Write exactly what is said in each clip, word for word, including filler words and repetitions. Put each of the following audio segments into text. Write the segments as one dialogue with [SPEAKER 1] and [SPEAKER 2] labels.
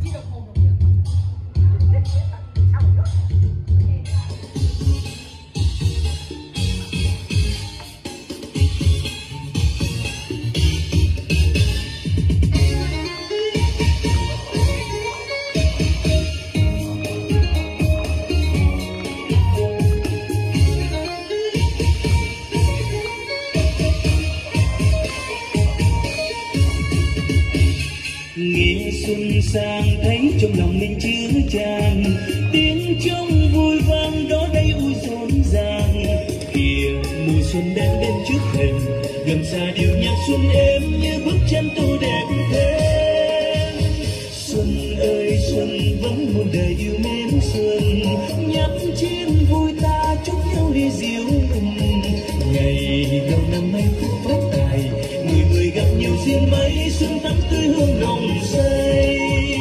[SPEAKER 1] Nghe xuân sang thấy trong lòng mình chứa chan, tiếng trong vui vang đó đây ui rộn ràng. Kìa mùa xuân đang đến trước thềm, gần xa điệu nhạc xuân êm như bức tranh tô đẹp thêm. Xuân ơi xuân vẫn muôn đời yêu mến xuân, nhắc chiến vui ta chúc nhau đi diệu mừng. Ngày đầu năm nay phúc phát tài, người người gặp nhiều duyên mấy, xuân thắm tươi hương đồng xây.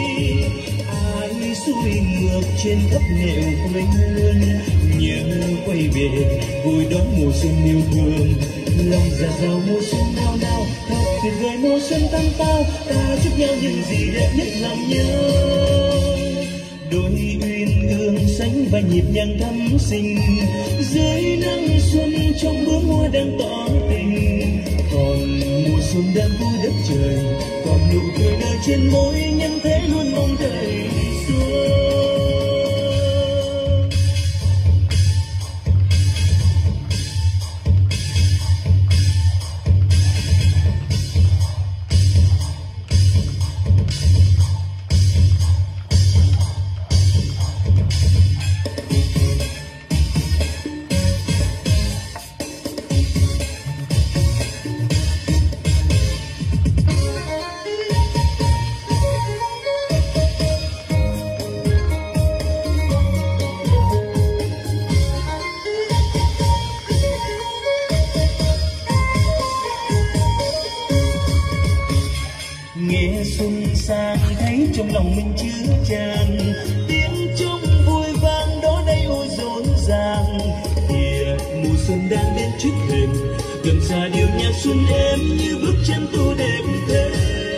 [SPEAKER 1] Ai xuôi ngược trên khắp nẻo quê hương, nhớ quay về vui đón mùa xuân yêu thương. Lòng dạ dào mùa xuân nao nao, thật tuyệt vời mùa xuân tăng tao, ta chúc nhau những gì đẹp nhất lòng nhớ. Đôi uyên ương sánh vai nhịp nhàng thắm xinh, dưới nắng xuân trong bướm hoa đang tỏ tình. Còn mùa xuân đang vui đất trời, còn nụ cười nở trên môi, nhân thế luôn mong đợi xuân. Nghe xuân sang thấy trong lòng mình chứa chan, tiếng trong vui vang đó đây ôi rộn ràng. Kìa mùa xuân đang đến trước thềm, gần xa điệu nhạc xuân êm như bức tranh tô đẹp thêm.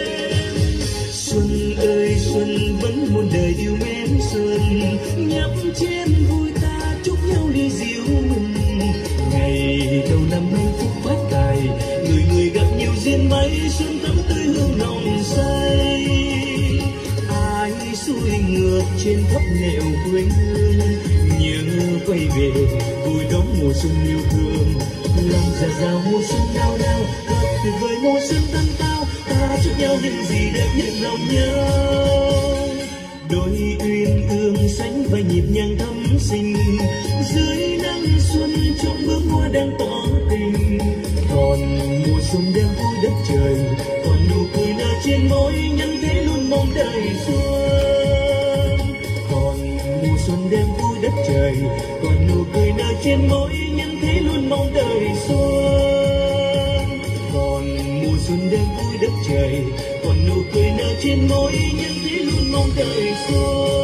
[SPEAKER 1] Xuân ơi xuân vẫn muôn đời yêu mến xuân, nhắc trên vui ta chúc nhau đi diệu mừng. Ngày đầu năm nay phúc phát tài, người người gặp nhiều duyên mấy, xuân thắm tươi hương nồng say. Ai xuôi ngược trên khắp nẻo quê hương, nhớ quay về vui đón mùa xuân yêu thương. Lòng dạ dào mùa xuân nao nao, thật tuyệt vời mùa xuân tăng tao, ta chúc nhau những gì đẹp nhất lòng nhớ. Đôi uyên ương sánh vai nhịp nhàng thắm xinh, dưới nắng xuân trong bướm hoa đang tỏ tình. Còn mùa xuân đang vui đất trời, còn nụ cười nở trên môi, nhân thế luôn mong đợi xuân. Còn mùa xuân đang vui đất trời, còn nụ cười nở trên môi, nhân thế luôn mong đợi xuân. Còn mùa xuân đang vui đất trời, còn nụ cười nở trên môi, nhân thế luôn mong đợi xuân.